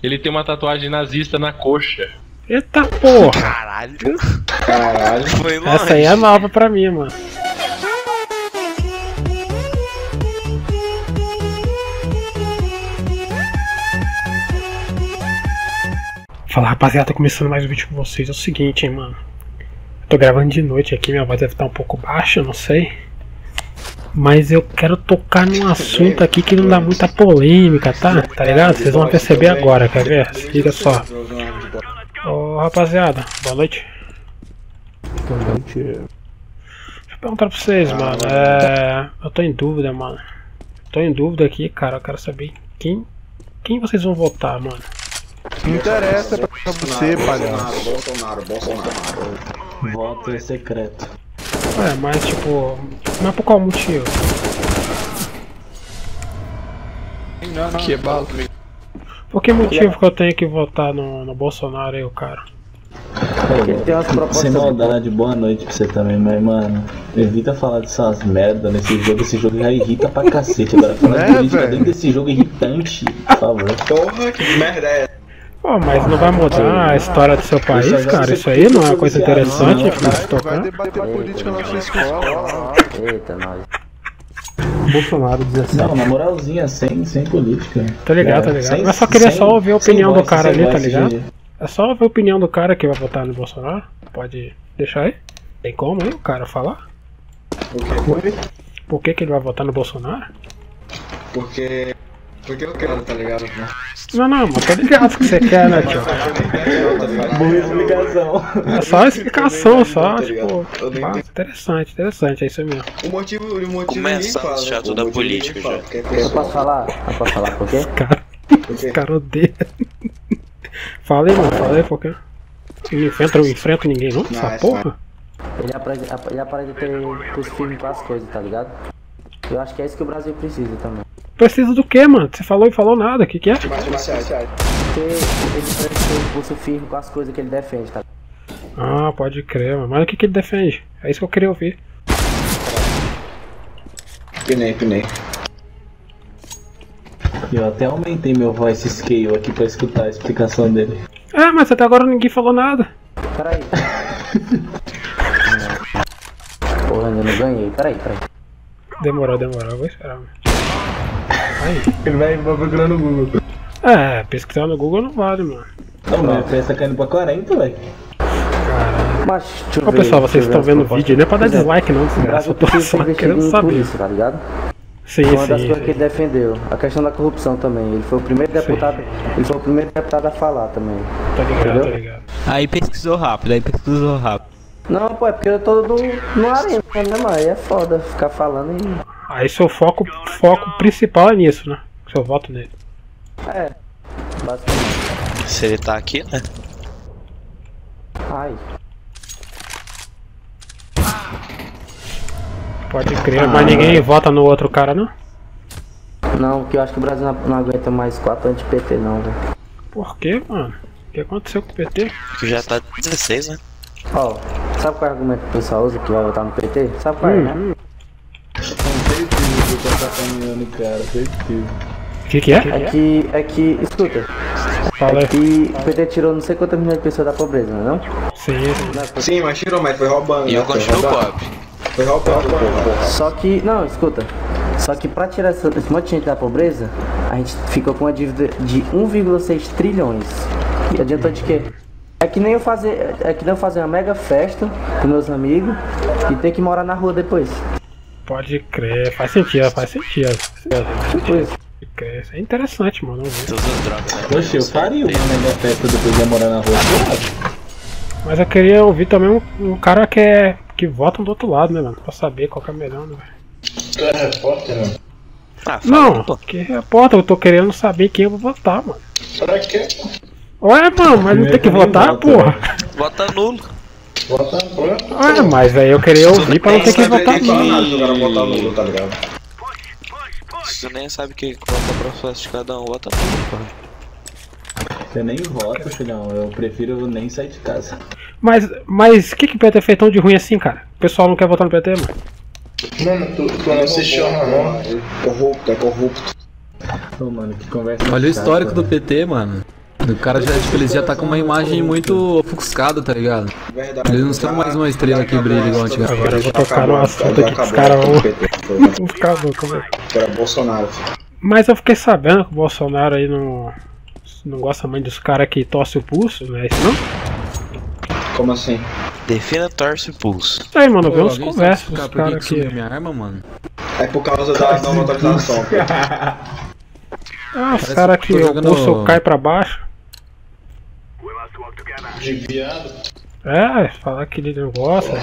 Ele tem uma tatuagem nazista na coxa. Eita porra! Caralho. Foi longe. Essa aí é nova pra mim, mano. Fala rapaziada, tô começando mais um vídeo com vocês. É o seguinte, hein, mano. Eu tô gravando de noite aqui, minha voz deve estar um pouco baixa, eu não sei. Mas eu quero tocar num assunto aqui que não dá muita polêmica, tá? Tá ligado? Vocês vão perceber agora, quer ver? Se liga só. Ô rapaziada, boa noite. Boa noite. Deixa eu perguntar pra vocês, mano. Eu tô em dúvida, mano. Tô em dúvida aqui, cara. Eu quero saber quem vocês vão votar, mano. Não interessa pra você, palhaço. Bolsonaro. Voto secreto. Mas tipo, mas por qual motivo? Que bala. Por que motivo que eu tenho que votar no Bolsonaro aí, o cara? Ele tem umas propostas. Sem maldade, boa noite pra você também, mas mano, evita falar dessas merda nesse jogo. Esse jogo já irrita pra cacete. Agora falar de política dentro desse jogo é irritante, por favor. Porra, que merda é essa? Pô, mas não vai mudar a história do seu país, cara? Isso aí não é uma coisa interessante ficar se Vai tocando? debater política na sua escola. Eita, nós. Bolsonaro 17. Não, na moralzinha, sem política. Tá ligado, tá ligado? Mas só queria só ouvir a opinião do cara ali, tá ligado? É só ouvir a opinião do cara que vai votar no Bolsonaro. Pode deixar aí? Tem como aí o cara falar? Por que ele vai votar no Bolsonaro? Porque eu quero, tá ligado? Não, mas tô ligado que você quer, né, tio? Boa explicação. É só uma explicação, só, Tá tipo... ligado? Eu nem- Interessante, é isso mesmo. O motivo Começa ninguém fala, o chato né? da O motivo política ninguém fala, já. porque é Eu pessoal. posso falar? Por quê? Os caras odeiam. Fala aí, mano, fala aí, por quê? Não enfrenta ninguém não, essa Não, porra? Ele aprende a ter firme com as coisas, tá ligado? Eu acho que é isso que o Brasil precisa também. Precisa do quê, mano? Você falou e falou nada, o que é? Porque ele precisa ter pulso firme com as coisas que ele defende, tá ligado? Ah, pode crer, mano. Mas o que ele defende? É isso que eu queria ouvir. Pinei. Eu até aumentei meu voice scale aqui pra escutar a explicação dele. Mas até agora ninguém falou nada. Peraí. Porra, ainda não ganhei. Peraí. Demorou, eu vou esperar. Aí. Ele vai procurando no Google. Pesquisar no Google não vale, mano. Não, meu FPS tá caindo pra 40, velho. Mas, deixa eu Ô ver, pessoal, vocês estão vendo o propostas. vídeo, não é pra dar Pois é. dislike não, O desgraça. Brasil Eu tô precisa ser só querendo investido em saber. polícia, tá ligado? Sim, Foi uma das sim. coisas que ele defendeu. A questão da corrupção também. Ele foi o primeiro deputado. Ele foi o primeiro deputado a falar também. Tá Entendeu? ligado. Aí pesquisou rápido. Não, pô, é porque eu tô no arena, né, mano? Aí é foda ficar falando e. Aí seu foco principal é nisso, né? Seu voto nele. É. Basicamente. Se ele tá aqui, né? Ai. Pode crer, mas ninguém vota no outro cara, não? Não, porque eu acho que o Brasil não aguenta mais 4 anos de PT, não, velho. Por quê, mano? O que aconteceu com o PT? Que já tá 16, né? Ó, sabe qual é o argumento que o pessoal usa que vai votar no PT? Sabe qual é, né? Certeza que tá caminhando, cara, certeza. O que é? É que, escuta. Fala aí. É que o PT tirou não sei quantas milhões de pessoas da pobreza, não é não? Sim. Sim, mas tirou, mas foi roubando. E eu né? Foi continuo roubando. pobre. Foi roubando, pô. Só que, não, escuta. Só que pra tirar esse monte de gente da pobreza, a gente ficou com uma dívida de 1,6 trilhões. E adiantou de quê? É que nem eu fazer uma mega festa com meus amigos e ter que morar na rua depois. Pode crer, faz sentido. Tipo isso. Isso é interessante, mano. Tu usa droga, né? Poxa, eu faria uma mega festa depois de morar na rua. Mas eu queria ouvir também um cara que vota do outro lado, né, mano? Pra saber qual que é melhor, né, velho? Tu é repórter, né? Ah, fala, Não, pô. que repórter, eu tô querendo saber quem eu vou votar, mano. Pra quê? Ué, mano, mas não tem que votar, vota, porra. Vota nulo. Vota no problema. Ué, mas aí eu queria ouvir pra não ter que votar, que- não. Nada, o cara votar nulo, tá ligado? Se tu nem sabe que qual é o processo de cada um, vota nulo, porra. Eu nem voto, filhão. Eu prefiro nem sair de casa. Mas o que o PT fez tão de ruim assim, cara? O pessoal não quer votar no PT, mano? Mano, tu não se chama, não. Corrupto. Ô, mano, que conversa. Olha o chata, histórico do velho. PT, mano. O cara já, tipo, ele já tá com uma imagem muito ofuscada, tá ligado? Eles não são mais uma estrela que brilha igual antigamente. Agora eu vou tocar no assunto aqui que os caras vão ficar loucos, velho. Era Bolsonaro. Mas eu fiquei sabendo que o Bolsonaro aí não gosta muito dos caras que torcem o pulso, não é isso não? Como assim? Defina, torce o pulso. Aí, mano, eu vi uns conversas com os caras aqui. Minha arma, mano. É por causa da não atualização. Ah, os caras que o pulso cai pra baixo. De viado? É, falar que ele não gosta.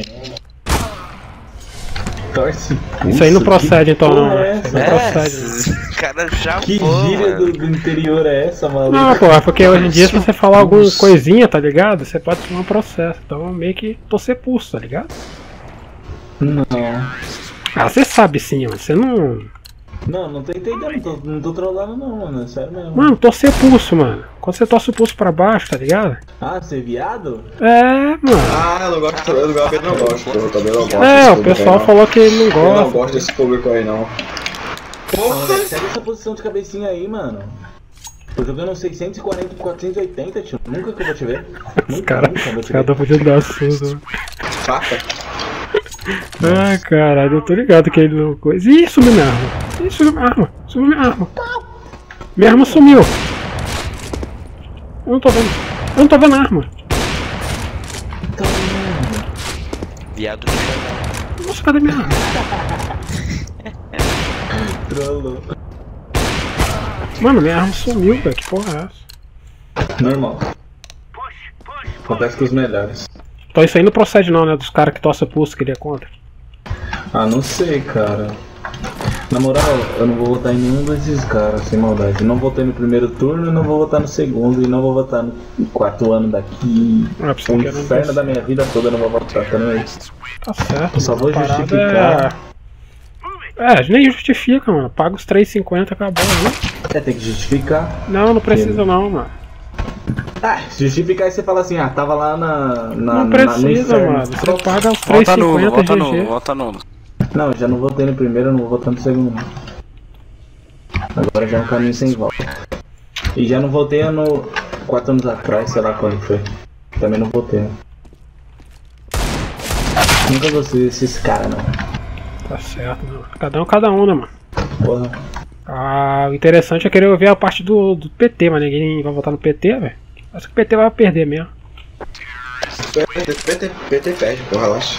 Torce. Isso aí não procede então, não. Essa? Não procede. Não. Cara, já Que foi, gíria mano. do interior é essa, maluco? Não, pô, é porque hoje em dia se você falar alguma coisinha, tá ligado? Você pode tomar um processo. Então meio que torcer pulso, tá ligado? Não. Ah, você sabe sim, mas você não. Não tô entendendo, não tô trollando não, mano, é sério mesmo. Mano, torcer pulso, mano. Quando você torce o pulso pra baixo, tá ligado? Ah, você é viado? É, mano. Ah, eu não gosto, eu não gosto, eu também não gosto. É, o pessoal falou que ele não Eu não gosta. gosto desse público aí não. Porra! Pega essa posição de cabecinha aí, mano. Tô jogando 640 por 480, tio. Nunca que eu vou te ver. Os caras estão podindo dar susto. Faca? Ai, caralho, eu tô ligado que ele não coisa. Ih, sumiu minha arma. Ih, sumiu minha arma. Sumiu minha arma. Minha arma sumiu. Eu não tô vendo. Eu não tô vendo a arma. Viado de canal. Nossa, cadê minha arma? Trollou. Mano, minha arma sumiu, velho. Que porra é essa? Normal. Acontece com os melhores. Então isso aí não procede não, né? Dos caras que torcem pulso que ele é contra. Ah, não sei, cara. Na moral, eu não vou votar em nenhum desses caras, sem maldade. Eu não votei no primeiro turno, não vou votar no segundo e não vou votar no quarto ano daqui. Ah, pra você O que não inferno da minha vida toda eu não vou votar também. Tá certo. Eu só vou a parada justificar. nem justifica, mano. Paga os 3,50 acabou, né? É, tem que justificar. Não precisa não, mano. Ah, justificar e você fala assim, tava lá Não precisa, mano. Você paga os 3,50 GG. Volta nulo. Não, já não votei no primeiro, eu não vou votar no segundo. Agora já é um caminho sem volta. E já não votei no 4 anos atrás, sei lá quando foi. Também não votei. Nunca gostei desses caras, não. Tá certo, não. Cada um, né, mano? Porra. Ah, o interessante é querer ouvir a parte do PT, mas ninguém vai votar no PT, velho. Acho que o PT vai perder mesmo. PT perde, porra, relaxa.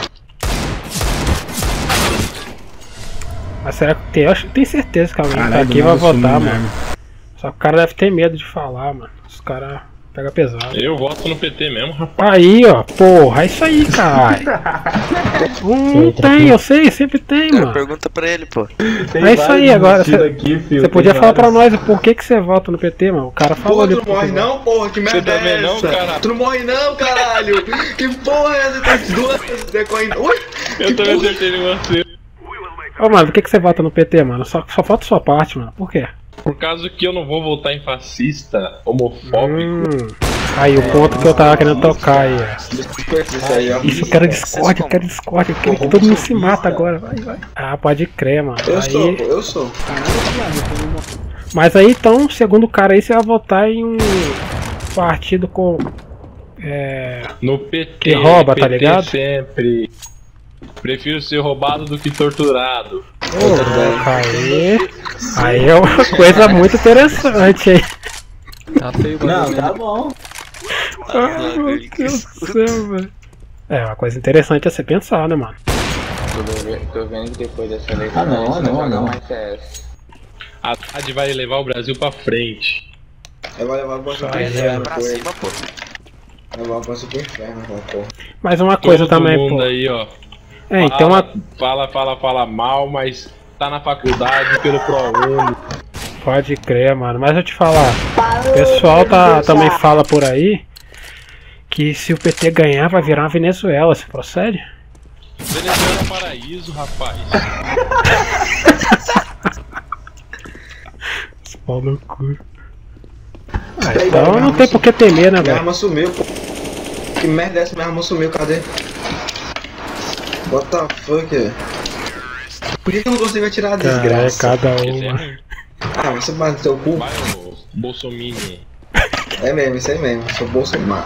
Mas será que tem? Eu tenho certeza que alguém tá aqui vai votar, mano. Só que o cara deve ter medo de falar, mano. Os caras pegam pesado. Eu voto no PT mesmo, rapaz. Aí, ó, porra, é isso aí, caralho. Não tem, eu sei, sempre tem, mano. Pergunta pra ele, pô. É isso aí, agora você podia falar pra nós por que você vota no PT, mano. O cara falou ali. Tu não morre não, porra, que merda é essa? Não, caralho. Tu não morre não, caralho. Que porra é essa? Tá duas decorrendo. Ui, Eu também acertei em você. Ô, mano, por que você vota no PT, mano? Só falta sua parte, mano. Por quê? Por causa que eu não vou votar em fascista, homofóbico. Aí o ponto que eu tava querendo tocar aí, ó. isso aí, ó. Isso, eu quero Discord, eu quero que todo mundo se mata agora, vai. Ah, pode crer, mano. Eu sou. Mas aí então, segundo o cara aí, você vai votar em um partido com. No PT, que rouba, PT tá ligado? Sempre. Prefiro ser roubado do que torturado. Ô, aí é uma coisa muito interessante aí. Tá feio, Não, tá bom. Ai, meu Deus do céu, velho. É uma coisa interessante a se pensar, né, mano? Tô vendo que depois dessa eleição não. mais CS. A TAD vai levar o Brasil pra frente. Eu vou levar o Brasil pro Vai, inferno, Pra pô. cima, pô. Vai levar o Brasil pro inferno, porra. Mas uma coisa Todo também, mundo pô. aí, ó. Então Fala mal, mas tá na faculdade pelo ProUni. pode crer, mano. Mas eu te falar, o pessoal também fala por aí que se o PT ganhar vai virar uma Venezuela, se procede? Venezuela é um paraíso, rapaz. Pau no cu. Então não tem por que temer, né, Minha velho? arma sumiu, pô. Que merda é essa? Minha arma sumiu, cadê? What the fuck? Por que eu não consigo atirar a Cara, é desgraça? cada Esse é uma. ruim. Ah, você bate no teu cu. Vai, ô Bolsominion. moleque. É mesmo, isso aí mesmo. Sou Bolsonaro.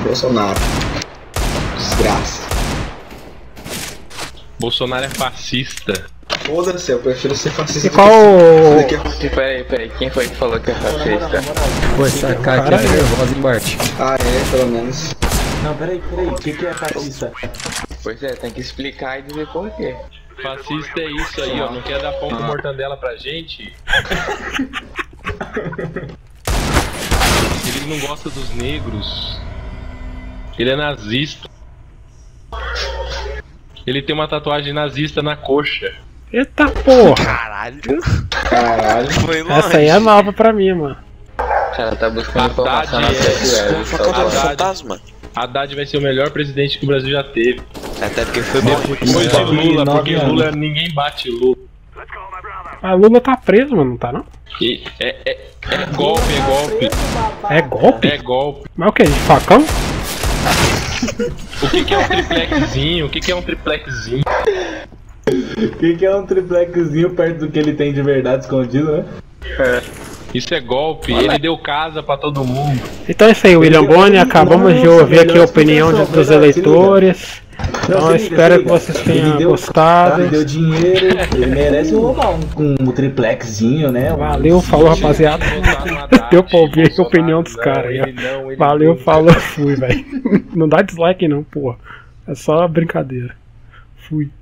Desgraça. Bolsonaro é fascista. Foda-se, eu prefiro ser fascista. E qual... Peraí, quem foi que falou que é fascista? Pô, essa cara aqui é nervosa, hein, Bart? Ah, é, pelo menos. Não, peraí, o que é fascista? Pois é, tem que explicar e dizer por quê. Fascista é isso aí, ó. Não quer dar pão com mortandela pra gente? Ele não gosta dos negros. Ele é nazista. Ele tem uma tatuagem nazista na coxa. Eita porra! Caralho. Foi longe. Essa aí é nova pra mim, mano. O cara tá buscando informação na fantasma. Haddad vai ser o melhor presidente que o Brasil já teve. Até porque foi bom. Depois de Lula, porque Lula ninguém bate Lula. A Lula tá preso, mano, não tá não? É golpe, é golpe. É golpe? É golpe. Mas o que? De facão? O que é um triplexzinho? O que é um triplexzinho? O que é um triplexzinho perto do que ele tem de verdade escondido, né? Isso é golpe, ele deu casa pra todo mundo. Então é isso aí, William Boni. Acabamos de ouvir aqui a opinião dos eleitores. Então eu espero que vocês tenham gostado. Ele deu dinheiro, ele merece roubar um triplexzinho, né? Valeu, falou, rapaziada. Deu pra ouvir a opinião dos caras aí, ó. Valeu, falou, fui, velho. Não dá dislike não, porra. É só brincadeira. Fui.